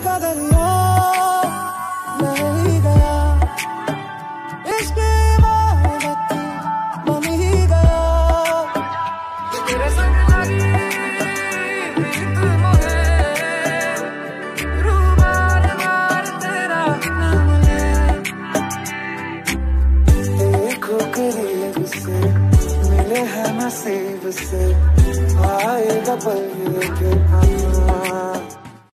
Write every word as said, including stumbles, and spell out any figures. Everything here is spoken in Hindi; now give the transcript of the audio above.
का दरिया मैं ही गया, इश्क इबादत बन ही गया। तेरे संग लगी तू मोहे, रूह मार मार तेरा नाम ले। देखो करीब से मिले हैं नसीब से, आएगा पल ये के